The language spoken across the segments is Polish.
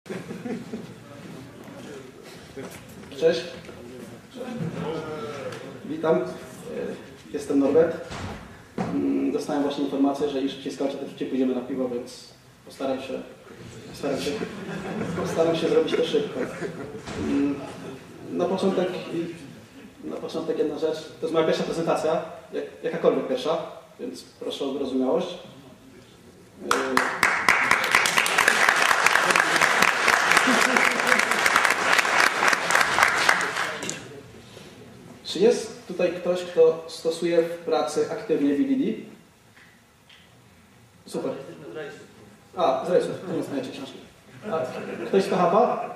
Cześć. Witam. Jestem Norbert. Dostałem właśnie informację, że im szybciej skończę, tym szybciej pójdziemy na piwo, więc postaram się zrobić to szybko. Na początek jedna rzecz. To jest moja pierwsza prezentacja, jakakolwiek pierwsza, więc proszę o wyrozumiałość. Czy jest tutaj ktoś, kto stosuje w pracy aktywnie BDD? Super. A, z rejsu. To nie znajecie książki. A, ktoś z PHP?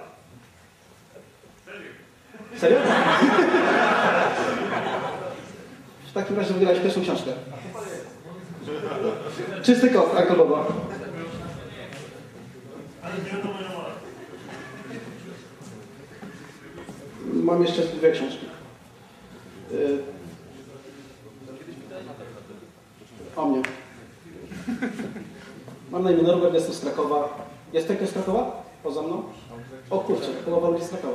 Serio? W takim razie wygrałeś pierwszą książkę. Czysty kod, Uncle Boba. Mam jeszcze dwie książki. O mnie. Mam na imię Norbert, jestem z Krakowa. Jest ktoś z Krakowa? Poza mną? O kurczę, połowa ludzi z Krakowa.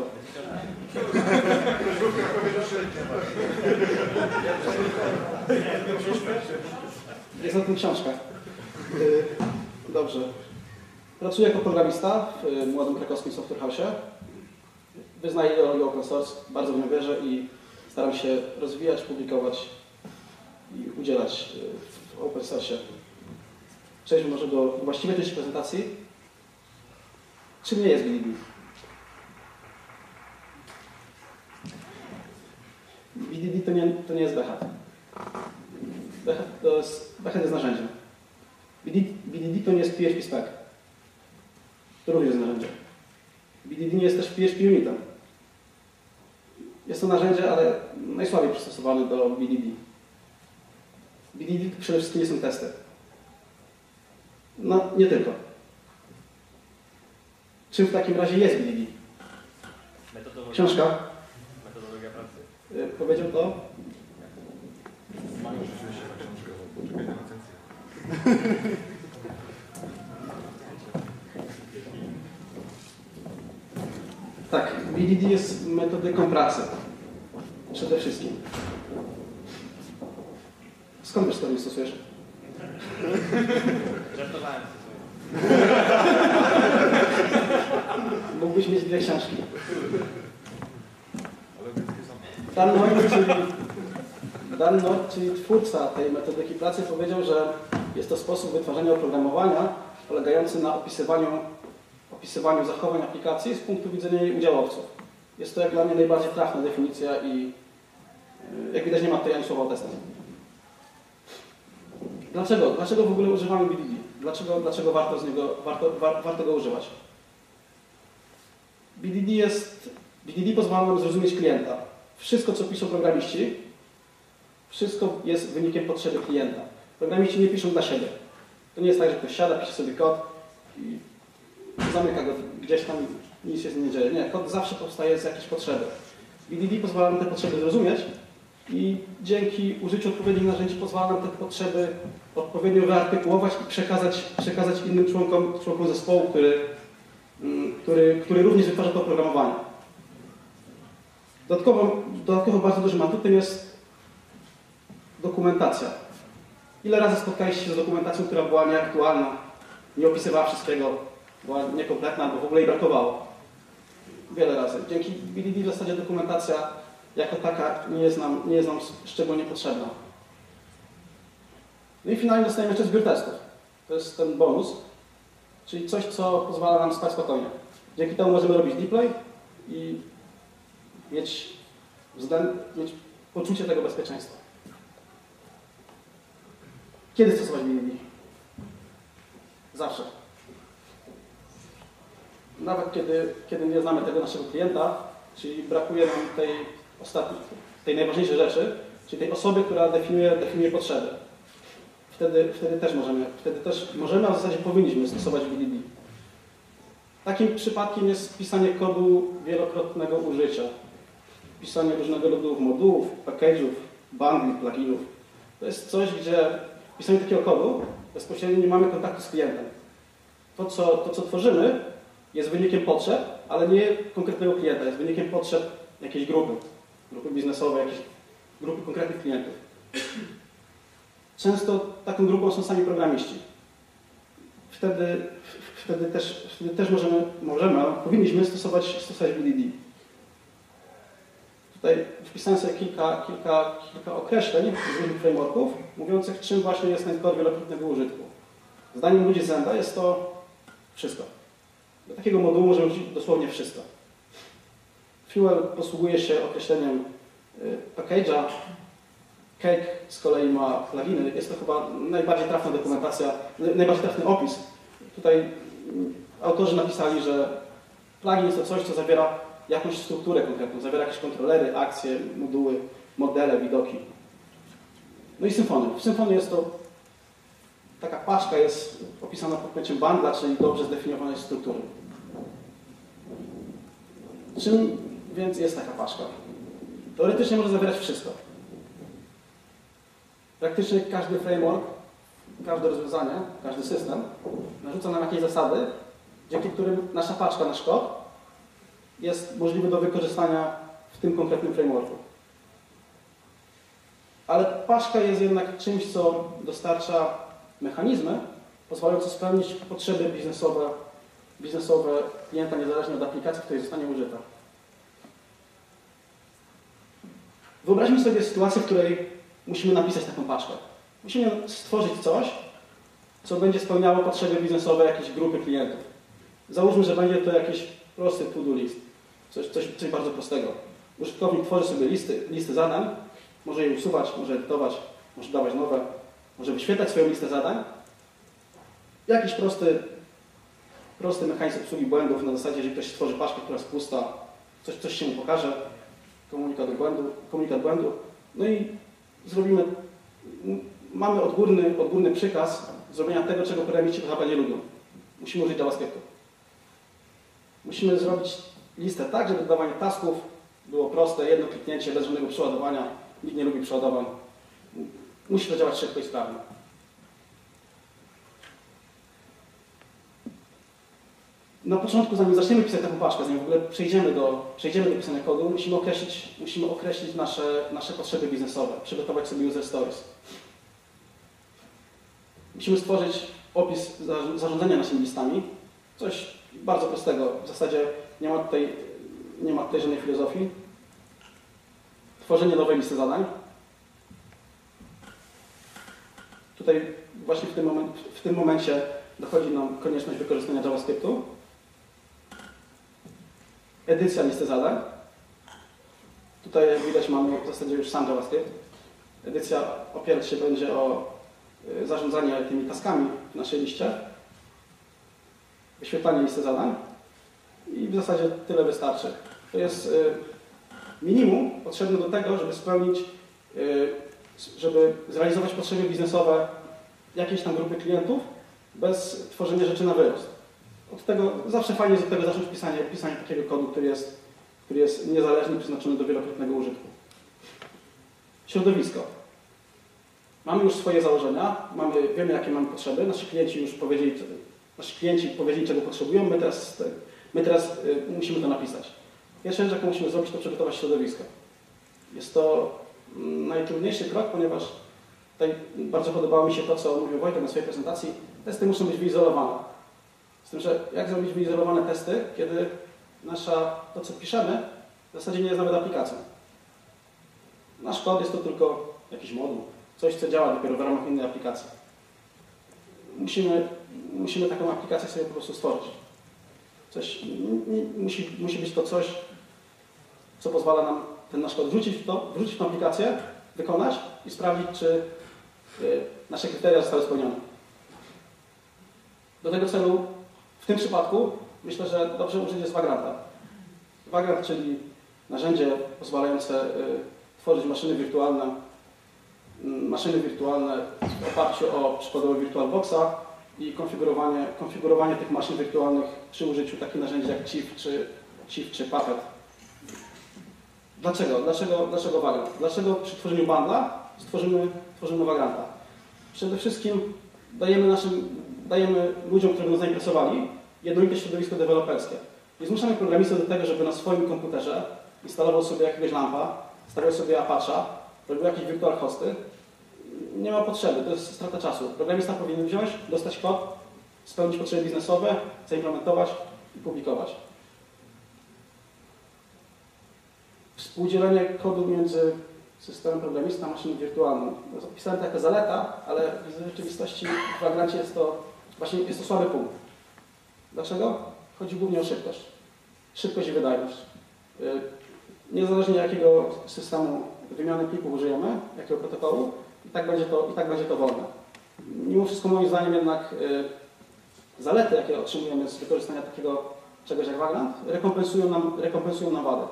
Jest na tym książka. Dobrze. Pracuję jako programista w młodym krakowskim software house'ie. Wyznaję ideologię open source, bardzo w nią wierzę i staram się rozwijać, publikować i udzielać w open source. Przejdźmy może do właściwej części prezentacji. Czym nie jest BDD? BDD to nie jest Behat. Behat jest narzędziem. BDD to nie jest PHP spec. To również jest narzędzie. BDD nie jest też PHP unitem. Jest to narzędzie, ale najsłabiej przystosowane do BDD. BDD przede wszystkim nie są testy. No, nie tylko. Czym w takim razie jest BDD? Książka. Metodologia pracy. Powiedział to? Tak, BDD jest metodyką pracy. Przede wszystkim. Skąd wiesz, to nie stosujesz? Żartowałem się. Mógłbyś mieć dwie książki. Dan North, czyli twórca tej metodyki pracy, powiedział, że jest to sposób wytwarzania oprogramowania polegający na opisywaniu zachowań aplikacji z punktu widzenia jej udziałowców. Jest to jak dla mnie najbardziej trafna definicja i jak widać nie ma tutaj ani słowa o testach. Dlaczego w ogóle używamy BDD? Dlaczego warto go używać? BDD pozwala nam zrozumieć klienta. Wszystko, co piszą programiści, wszystko jest wynikiem potrzeby klienta. Programiści nie piszą dla siebie. To nie jest tak, że ktoś siada, pisze sobie kod i zamyka go gdzieś tam i nic się z nim nie dzieje. Nie, kod zawsze powstaje z jakiejś potrzeby. BDD pozwala nam te potrzeby zrozumieć i dzięki użyciu odpowiednich narzędzi pozwala nam te potrzeby odpowiednio wyartykułować i przekazać innym członkom zespołu, który również wytwarza to oprogramowanie. Dodatkowo bardzo dużym atutem jest dokumentacja. Ile razy spotkaliście się z dokumentacją, która była nieaktualna, nie opisywała wszystkiego, była niekompletna, albo w ogóle jej brakowało? Wiele razy. Dzięki BDD w zasadzie dokumentacja jako taka nie jest nam szczególnie potrzebna. No i finalnie dostajemy jeszcze zbiór testów. To jest ten bonus, czyli coś, co pozwala nam spać spokojnie. Dzięki temu możemy robić deploy i mieć poczucie tego bezpieczeństwa. Kiedy stosować BDD? Zawsze. Nawet kiedy nie znamy tego naszego klienta, czyli brakuje nam tej najważniejszej rzeczy, czyli tej osoby, która definiuje potrzeby. Wtedy też możemy, a w zasadzie powinniśmy stosować BDD. Takim przypadkiem jest pisanie kodu wielokrotnego użycia. Pisanie różnego rodzaju modułów, package'ów, bundli, pluginów. To jest coś, gdzie w pisaniu takiego kodu bezpośrednio nie mamy kontaktu z klientem. To, co tworzymy, jest wynikiem potrzeb, ale nie konkretnego klienta, jest wynikiem potrzeb jakiejś grupy biznesowej, jakiejś grupy konkretnych klientów. Często taką grupą są sami programiści. Wtedy też możemy, ale powinniśmy stosować BDD. Tutaj wpisałem sobie kilka określeń z różnych frameworków, mówiących, czym właśnie jest ten kod wielokrotnego użytku. Zdaniem ludzi z Zenda jest to wszystko. Do takiego modułu możemy wrzucić dosłownie wszystko. Fuel posługuje się określeniem package'a. Cake z kolei ma pluginy. Jest to chyba najbardziej trafna dokumentacja, najbardziej trafny opis. Tutaj autorzy napisali, że plugin jest to coś, co zawiera jakąś strukturę konkretną, zawiera jakieś kontrolery, akcje, moduły, modele, widoki. No i Symfony. W Symfony jest to taka paczka, jest opisana pod pojęciem bundla, czyli dobrze zdefiniowanej struktury. Czym więc jest taka paczka? Teoretycznie może zawierać wszystko. Praktycznie każdy framework, każde rozwiązanie, każdy system narzuca nam jakieś zasady, dzięki którym nasza paczka, nasz kod jest możliwy do wykorzystania w tym konkretnym frameworku. Ale paczka jest jednak czymś, co dostarcza mechanizmy pozwalające spełnić potrzeby biznesowe klienta niezależnie od aplikacji, w której zostanie użyta. Wyobraźmy sobie sytuację, w której musimy napisać taką paczkę. Musimy stworzyć coś, co będzie spełniało potrzeby biznesowe jakiejś grupy klientów. Załóżmy, że będzie to jakiś prosty to-do list. Coś bardzo prostego. Użytkownik tworzy sobie listy zadań, może je usuwać, może edytować, może dawać nowe, może wyświetlać swoją listę zadań. Jakiś prosty mechanizm obsługi błędów na zasadzie, że ktoś stworzy paczkę, która jest pusta, coś się mu pokaże, komunikat błędu. No i mamy odgórny przykaz zrobienia tego, czego programiści PHP nie lubią. Musimy użyć JavaScriptu. Musimy zrobić listę tak, żeby dodawanie tasków było proste, jedno kliknięcie, bez żadnego przeładowania. Nikt nie lubi przeładowań. Musi to działać szybko i sprawnie. Na początku, zanim zaczniemy pisać taką paczkę, zanim w ogóle przejdziemy do pisania kodu, musimy określić nasze potrzeby biznesowe, przygotować sobie user stories. Musimy stworzyć opis zarządzania naszymi listami. Coś bardzo prostego. W zasadzie nie ma tutaj żadnej filozofii. Tworzenie nowej listy zadań. Tutaj właśnie w tym momencie dochodzi nam konieczność wykorzystania JavaScriptu. Edycja listy zadań. Tutaj, jak widać, mamy w zasadzie już sam JavaScript. Edycja opierać się będzie o zarządzanie tymi taskami w naszej liście. Wyświetlanie listy zadań. I w zasadzie tyle wystarczy. To jest minimum potrzebne do tego, żeby zrealizować potrzeby biznesowe jakiejś tam grupy klientów bez tworzenia rzeczy na wyrost. Zawsze fajnie jest od tego zacząć pisanie takiego kodu, który jest niezależny, przeznaczony do wielokrotnego użytku. Środowisko. Mamy już swoje założenia, wiemy, jakie mamy potrzeby, nasi klienci powiedzieli, czego potrzebują, my teraz musimy to napisać. Pierwsza rzecz, jaką musimy zrobić, to przygotować środowisko. Jest to najtrudniejszy krok, ponieważ tutaj bardzo podobało mi się to, co mówił Wojtek na swojej prezentacji. Testy muszą być wyizolowane. Z tym, że jak zrobić wyizolowane testy, kiedy to, co piszemy, w zasadzie nie jest nawet aplikacją. Nasz kod jest to tylko jakiś moduł, coś, co działa dopiero w ramach innej aplikacji. Musimy taką aplikację sobie po prostu stworzyć. Musi być to coś, co pozwala nam ten nasz kod wrzucić w tę aplikację, wykonać i sprawdzić, czy nasze kryteria zostały spełnione. Do tego celu w tym przypadku myślę, że dobrze użyć jest Vagranta. Vagrant, czyli narzędzie pozwalające tworzyć maszyny wirtualne w oparciu o przykładowo VirtualBoxa i konfigurowanie tych maszyn wirtualnych przy użyciu takich narzędzi jak Chief czy Puppet. Dlaczego Vagrant? Dlaczego przy tworzeniu bundla tworzymy Vagranta? Przede wszystkim dajemy ludziom, którzy nas zainteresowali, jednolite środowisko deweloperskie. Nie zmuszamy programistę do tego, żeby na swoim komputerze instalował sobie jakiegoś lampa, stawiał sobie Apache'a, robił jakieś virtual hosty. Nie ma potrzeby, to jest strata czasu. Programista powinien wziąć, dostać kod, spełnić potrzeby biznesowe, zaimplementować i publikować. Współdzielenie kodu między systemem programista a maszyną wirtualną. Zapisałem to jako zaleta, ale w rzeczywistości w Vagrancie jest to słaby punkt. Dlaczego? Chodzi głównie o szybkość. Szybkość i wydajność. Niezależnie jakiego systemu wymiany plików użyjemy, jakiego protokołu, i tak będzie to wolne. Mimo wszystko moim zdaniem jednak zalety, jakie otrzymujemy z wykorzystania takiego czegoś jak Vagrant, rekompensują nam wady.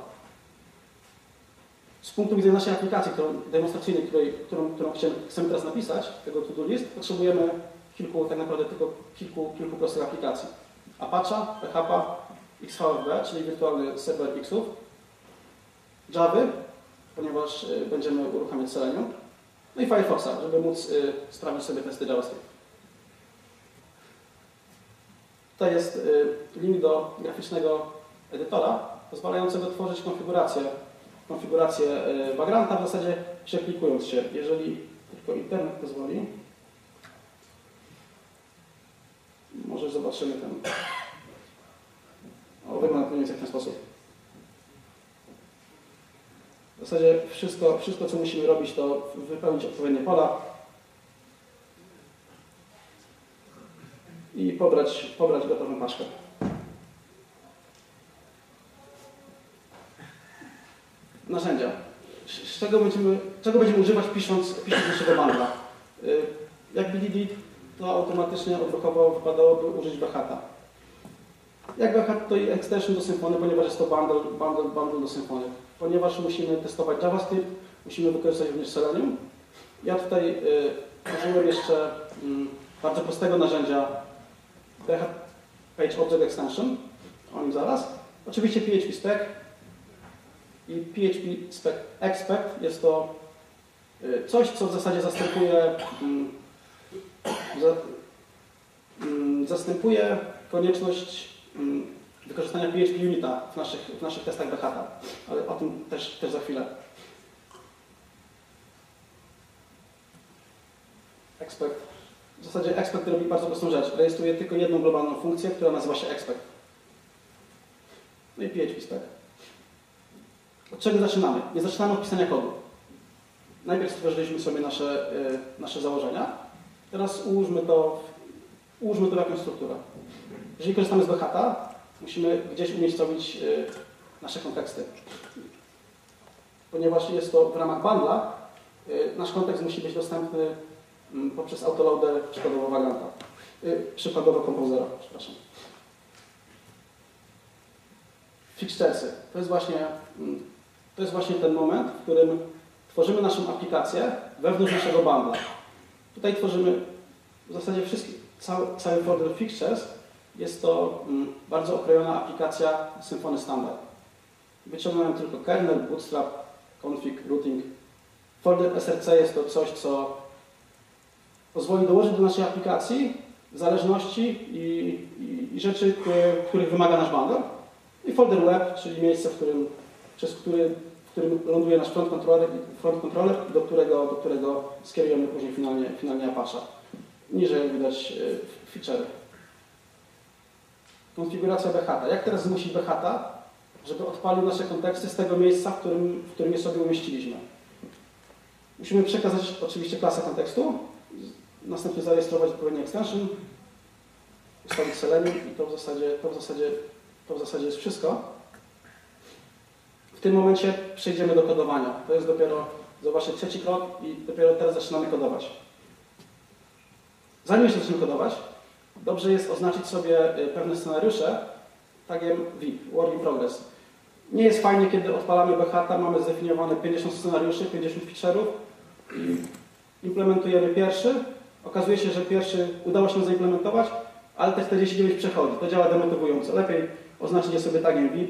Z punktu widzenia naszej aplikacji demonstracyjnej, którą chcemy teraz napisać, tego to-do list, potrzebujemy tak naprawdę tylko kilku prostych aplikacji. Apache, PHP, XVFB, czyli wirtualny serwer Xów, Java, ponieważ będziemy uruchamiać Selenium, no i Firefoxa, żeby móc sprawdzić sobie testy JavaScript. Tutaj jest link do graficznego edytora, pozwalającego tworzyć konfigurację Vagranta, w zasadzie przeklikując się. Jeżeli tylko internet pozwoli, może zobaczymy ten. Wygląda to mniej więcej w ten sposób. W zasadzie wszystko, co musimy robić, to wypełnić odpowiednie pola i pobrać gotową paczkę. Narzędzia. Czego będziemy używać pisząc naszego bundla? Jak BDD, to automatycznie odruchowo wypadałoby użyć Behata. Jak Behat to i extension do Symfony, ponieważ jest to bundle do Symfony. Ponieważ musimy testować JavaScript, musimy wykorzystać również Selenium. Ja tutaj użyłem jeszcze bardzo prostego narzędzia Behat Page Object Extension, o nim zaraz. Oczywiście PHP Spec i PHP Spec Expect jest to coś, co w zasadzie zastępuje konieczność wykorzystania PHP Unita w naszych testach Behata, ale o tym też za chwilę. Expect. W zasadzie expect robi bardzo prostą rzecz. Rejestruje tylko jedną globalną funkcję, która nazywa się expect. No i PHP Spec. Od czego zaczynamy? Nie zaczynamy od pisania kodu. Najpierw stworzyliśmy sobie nasze założenia. Teraz ułóżmy to w jakąś strukturę. Jeżeli korzystamy z Behata, musimy gdzieś umiejscowić nasze konteksty. Ponieważ jest to w ramach bundla, nasz kontekst musi być dostępny poprzez autoloader przykładowo Vagranta. Przykładowo Composera, przepraszam. Fixturesy. To jest właśnie ten moment, w którym tworzymy naszą aplikację wewnątrz naszego bundla. Tutaj tworzymy w zasadzie cały folder Fixtures. Jest to bardzo okrojona aplikacja Symfony Standard. Wyciągnąłem tylko kernel, bootstrap, config, routing. Folder src jest to coś, co pozwoli dołożyć do naszej aplikacji zależności i rzeczy, których wymaga nasz bundle. I folder web, czyli miejsce, w którym ląduje nasz front controller, do którego skierujemy później finalnie Apache. Niżej, jak widać, feature'y. Konfiguracja Behata. Jak teraz zmusić Behata, żeby odpalił nasze konteksty z tego miejsca, w którym je sobie umieściliśmy? Musimy przekazać oczywiście klasę kontekstu, następnie zarejestrować odpowiedni extension, ustawić Selenium i to w zasadzie jest wszystko. W tym momencie przejdziemy do kodowania. To jest dopiero, zobaczcie, trzeci krok i dopiero teraz zaczynamy kodować. Zanim jeszcze zaczniemy kodować, dobrze jest oznaczyć sobie pewne scenariusze tagiem VIP, Work in Progress. Nie jest fajnie, kiedy odpalamy Behata, mamy zdefiniowane 50 scenariuszy, 50 feature'ów i implementujemy pierwszy. Okazuje się, że pierwszy udało się zaimplementować, ale te 49 przechodzi. To działa demotywująco. Lepiej oznaczyć je sobie tagiem VIP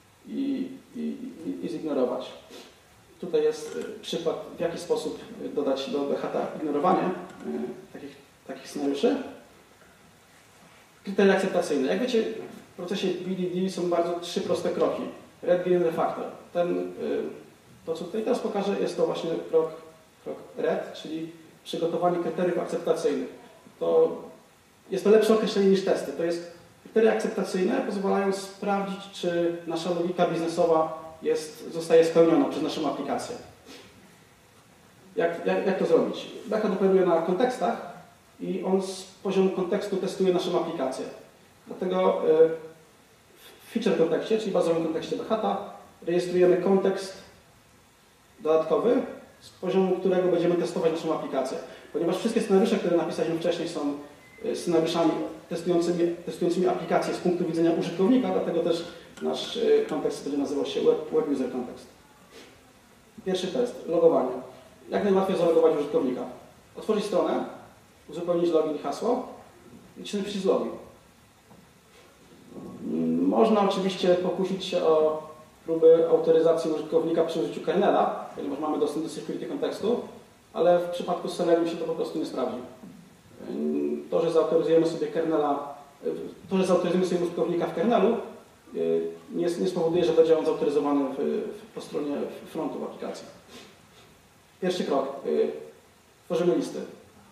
i zignorować. Tutaj jest przykład, w jaki sposób dodać do Behata ignorowanie takich scenariuszy. Kryteria akceptacyjne. Jak wiecie, w procesie BDD są bardzo 3 proste kroki. Red, green, refactor. To, co tutaj teraz pokażę, jest to właśnie krok red, czyli przygotowanie kryteriów akceptacyjnych. Jest to lepsze określenie niż testy. To jest kryteria akceptacyjne pozwalają sprawdzić, czy nasza logika biznesowa zostaje spełniona przez naszą aplikację. Jak to zrobić? Backup operuje na kontekstach i on z poziomu kontekstu testuje naszą aplikację. Dlatego w feature kontekście, czyli bazowym kontekście Behata, rejestrujemy kontekst dodatkowy, z poziomu którego będziemy testować naszą aplikację. Ponieważ wszystkie scenariusze, które napisaliśmy wcześniej, są scenariuszami testującymi aplikację z punktu widzenia użytkownika, dlatego też nasz kontekst będzie nazywał się Web User Context. Pierwszy test, logowanie. Jak najłatwiej zalogować użytkownika? Otworzyć stronę, uzupełnić login i hasło i nacisnąć przycisk login. Można oczywiście pokusić się o próby autoryzacji użytkownika przy użyciu kernela, ponieważ mamy dostęp do security kontekstu, ale w przypadku Selenium się to po prostu nie sprawdzi. To, że zautoryzujemy sobie użytkownika w kernelu, nie spowoduje, że będzie on zautoryzowany po stronie frontu w aplikacji. Pierwszy krok. Tworzymy listy.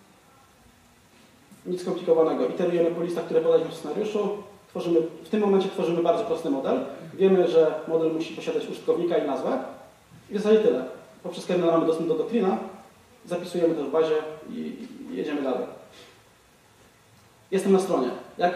Nic skomplikowanego. Iterujemy po listach, które podaliśmy w scenariuszu. W tym momencie tworzymy bardzo prosty model. Wiemy, że model musi posiadać użytkownika i nazwę. I w zasadzie tyle. Poprzez kernel mamy dostęp do Doctrina, zapisujemy to w bazie i jedziemy dalej. Jestem na stronie.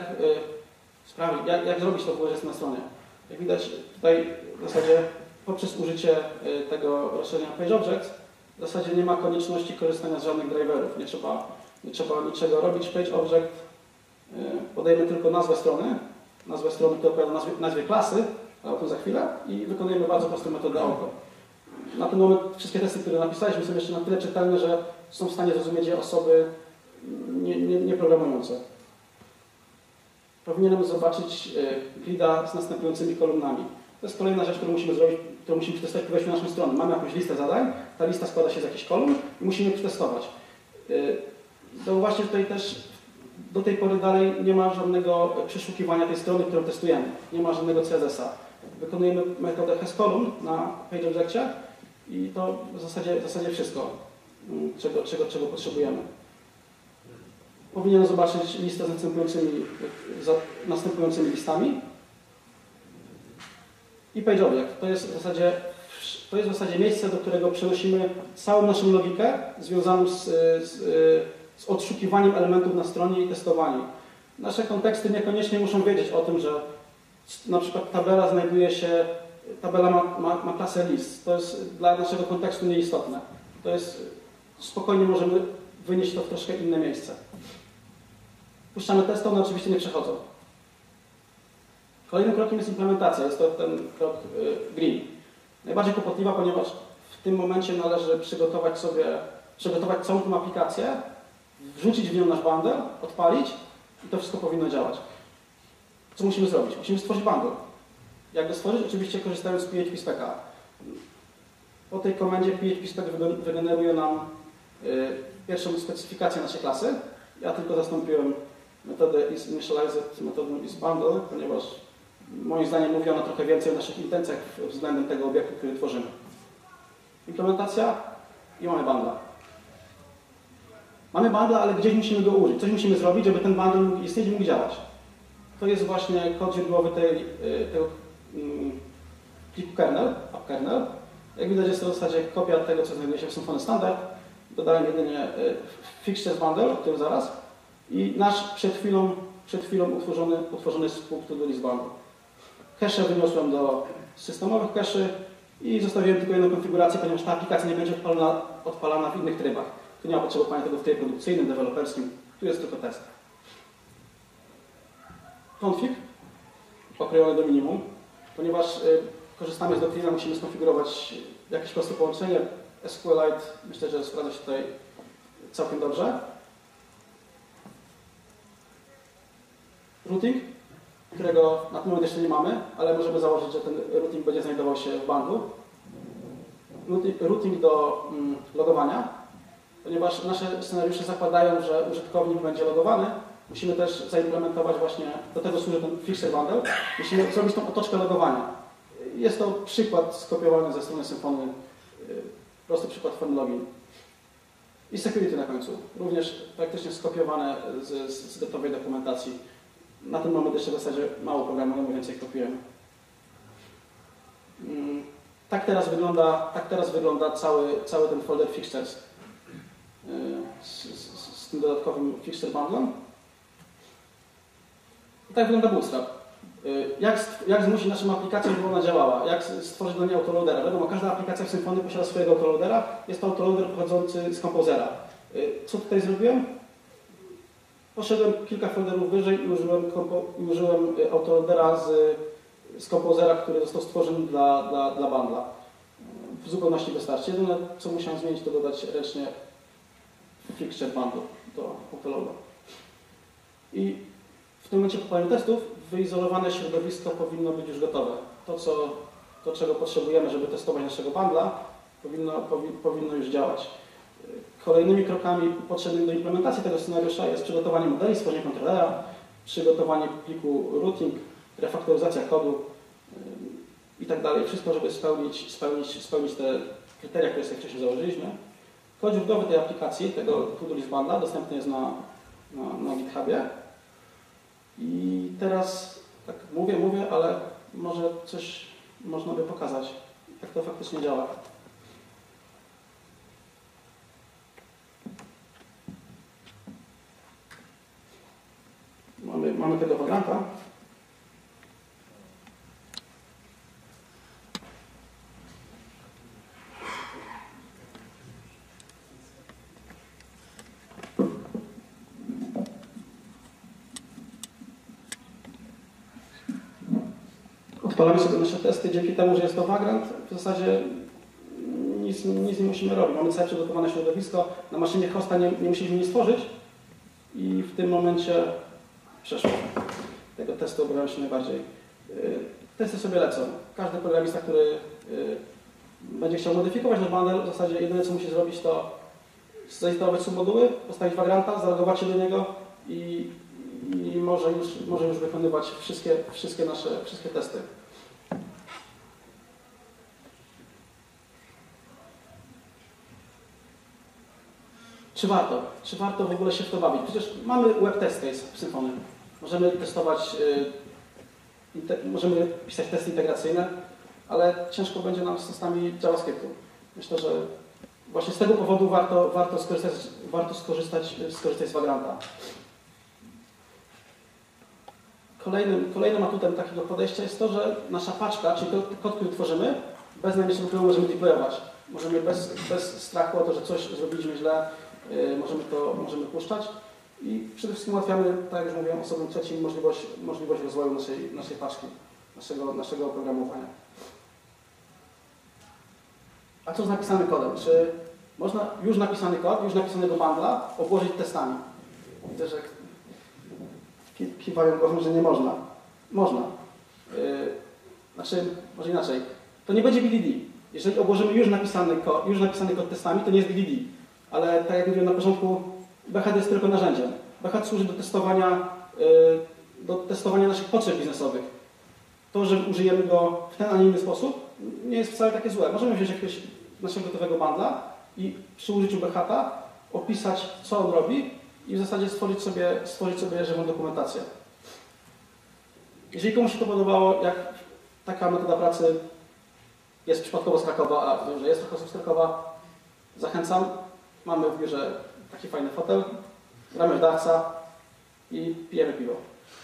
Jak zrobić to, że jestem na stronie? Jak widać tutaj w zasadzie poprzez użycie tego rozszerzenia PageObjects w zasadzie nie ma konieczności korzystania z żadnych driverów. Nie trzeba niczego robić. PageObject podajemy tylko nazwę strony, która odpowiada nazwie klasy, ale o tym za chwilę, i wykonujemy bardzo prostą metodę auto. Na ten moment wszystkie testy, które napisaliśmy, są jeszcze na tyle czytelne, że są w stanie zrozumieć je osoby nieprogramujące. Powinienem zobaczyć grida z następującymi kolumnami. To jest kolejna rzecz, którą musimy zrobić, którą musimy przetestować po wejściu na naszą stronę. Mamy jakąś listę zadań, ta lista składa się z jakichś kolumn i musimy je przetestować. Zauważcie tutaj też, do tej pory dalej nie ma żadnego przeszukiwania tej strony, którą testujemy. Nie ma żadnego CSS-a. Wykonujemy metodę hasColumn na PageObjectie i to w zasadzie wszystko, czego potrzebujemy. Powinienem zobaczyć listę z następującymi listami. I PageObject. To jest w zasadzie miejsce, do którego przenosimy całą naszą logikę związaną z odszukiwaniem elementów na stronie i testowaniem. Nasze konteksty niekoniecznie muszą wiedzieć o tym, że na przykład tabela ma klasę list. To jest dla naszego kontekstu nieistotne. Spokojnie możemy wynieść to w troszkę inne miejsce. Puszczamy testy, one oczywiście nie przechodzą. Kolejnym krokiem jest implementacja. Jest to ten krok green. Najbardziej kłopotliwa, ponieważ w tym momencie należy przygotować całą tę aplikację, wrzucić w nią nasz bundle, odpalić i to wszystko powinno działać. Co musimy zrobić? Musimy stworzyć bundle. Jak go stworzyć? Oczywiście korzystając z PHP Spec'a. Po tej komendzie PHP Spec wygeneruje nam pierwszą specyfikację naszej klasy. Ja tylko zastąpiłem metodę isInitialized metodą isBundle, ponieważ moim zdaniem mówi ona trochę więcej o naszych intencjach względem tego obiektu, który tworzymy. Implementacja i mamy bundle. Mamy bundle, ale gdzieś musimy go użyć. Coś musimy zrobić, żeby ten bundle mógł istnieć i mógł działać. To jest właśnie kod źródłowy tego pliku kernel, AppKernel. Jak widać, jest to w zasadzie kopia tego, co znajduje się w Symfony Standard. Dodałem jedynie fixtures bundle, o którym zaraz. I nasz przed chwilą utworzony spół to do list bundle. Cache wyniosłem do systemowych cache i zostawiłem tylko jedną konfigurację, ponieważ ta aplikacja nie będzie odpalana w innych trybach. Tu nie ma potrzebowania tego w trybie produkcyjnym, deweloperskim. Tu jest tylko test. Config okrojony do minimum, ponieważ korzystamy z Doctrina, musimy skonfigurować jakieś proste połączenie. SQLite myślę, że sprawdza się tutaj całkiem dobrze. Routing, którego na ten moment jeszcze nie mamy, ale możemy założyć, że ten routing będzie znajdował się w bundlu. Routing do logowania, ponieważ nasze scenariusze zakładają, że użytkownik będzie logowany, Musimy też zaimplementować właśnie, do tego służy ten Fixer Bundle, musimy zrobić tą otoczkę logowania. Jest to przykład skopiowany ze strony Symfony, prosty przykład form login. I security na końcu, również praktycznie skopiowane z gotowej dokumentacji. Na tym mamy jeszcze w zasadzie mało programu, więcej kopiujemy. Tak teraz wygląda cały ten folder Fixtures z tym dodatkowym Fixer Bundlem. I tak wygląda Bootstrap. Jak zmusić naszą aplikację, żeby ona działała? Jak stworzyć dla niej autoloadera? Wiadomo, każda aplikacja w Symfony posiada swojego autoloadera. Jest to autoloader pochodzący z Composera. Co tutaj zrobiłem? Poszedłem kilka folderów wyżej i użyłem autoloadera z Composera, który został stworzony dla bundla. W zupełności wystarczy. Jedyne, co musiałem zmienić, to dodać ręcznie Fixture Bundle do autoloada. I w tym momencie po podaniu testów wyizolowane środowisko powinno być już gotowe. To czego potrzebujemy, żeby testować naszego bundla, powinno już działać. Kolejnymi krokami potrzebnymi do implementacji tego scenariusza jest przygotowanie modeli, stworzenie kontrolera, przygotowanie pliku routing, refaktoryzacja kodu i tak dalej. Wszystko, żeby spełnić te kryteria, które sobie wcześniej założyliśmy. Kod źródłowy tej aplikacji, tego to-do list bundla, dostępny jest na GitHubie. I teraz tak mówię, ale może coś można by pokazać, jak to faktycznie działa. Mamy tego wagranta. Odpalamy sobie nasze testy. Dzięki temu, że jest to wagrant, w zasadzie nic nie musimy robić. Mamy całe przygotowane środowisko. Na maszynie hosta nie musieliśmy nic stworzyć. I w tym momencie przeszło. Tego testu obawiam się najbardziej. Testy sobie lecą. Każdy programista, który będzie chciał modyfikować nasz bundle, w zasadzie jedyne co musi zrobić, to zainstalować submoduły, postawić wagranta, zalogować się do niego i może już wykonywać wszystkie testy. Czy warto w ogóle się w to bawić? Przecież mamy web test case w Symfony. Możemy testować, możemy pisać testy integracyjne, ale ciężko będzie nam z testami JavaScriptu. Myślę, że właśnie z tego powodu warto skorzystać z Vagranta. Kolejnym atutem takiego podejścia jest to, że nasza paczka, czyli kod, który tworzymy, bez najmniejszego problemu możemy deployować. Możemy bez strachu o to, że coś zrobiliśmy źle, możemy puszczać i przede wszystkim ułatwiamy, tak jak już mówiłem, osobom trzecim możliwość rozwoju naszej paczki, naszego oprogramowania. A co z napisanym kodem? Czy można już napisany kod, już napisanego bundla obłożyć testami? Widzę, że kiwają głową, że nie można. Można. Znaczy, może inaczej. To nie będzie BDD. Jeżeli obłożymy już napisany kod testami, to nie jest BDD. Ale tak jak mówiłem na początku, BHD jest tylko narzędziem. BHD służy do testowania naszych potrzeb biznesowych. To, że użyjemy go w ten, a nie inny sposób, nie jest wcale takie złe. Możemy wziąć jakiegoś naszego gotowego bundla i przy użyciu BHD opisać, co on robi i w zasadzie stworzyć sobie żywą dokumentację. Jeżeli komuś się to podobało, jak taka metoda pracy jest przypadkowo z Krakowa, a wiem, że jest trochę z Krakowa, zachęcam. Mamy w biurze taki fajny fotel, gramy w dartsa i pijemy piwo.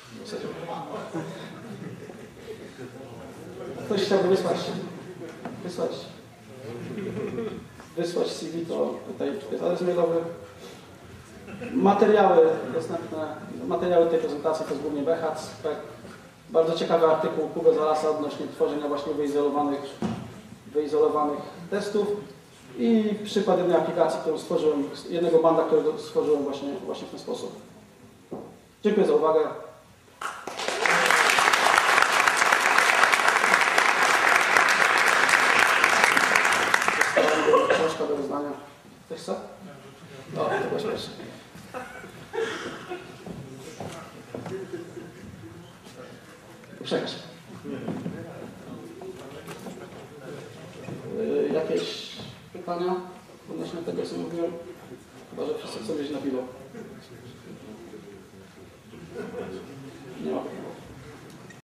Ktoś chciałby wysłać CV, to tutaj jest adres mailowy. Materiały tej prezentacji to jest głównie BHAC. Bardzo ciekawy artykuł Kuby Zalasa odnośnie tworzenia właśnie wyizolowanych testów i przykład jednej aplikacji, którą stworzyłem, jednego banda, którego stworzyłem właśnie w ten sposób. Dziękuję za uwagę. Książka do wyznania. Ktoś chce? O, to byłeś pierwszy. Przekaż. Jakieś pytania odnośnie tego, co mówiłem? Chyba, że wszyscy chcą iść na piwo.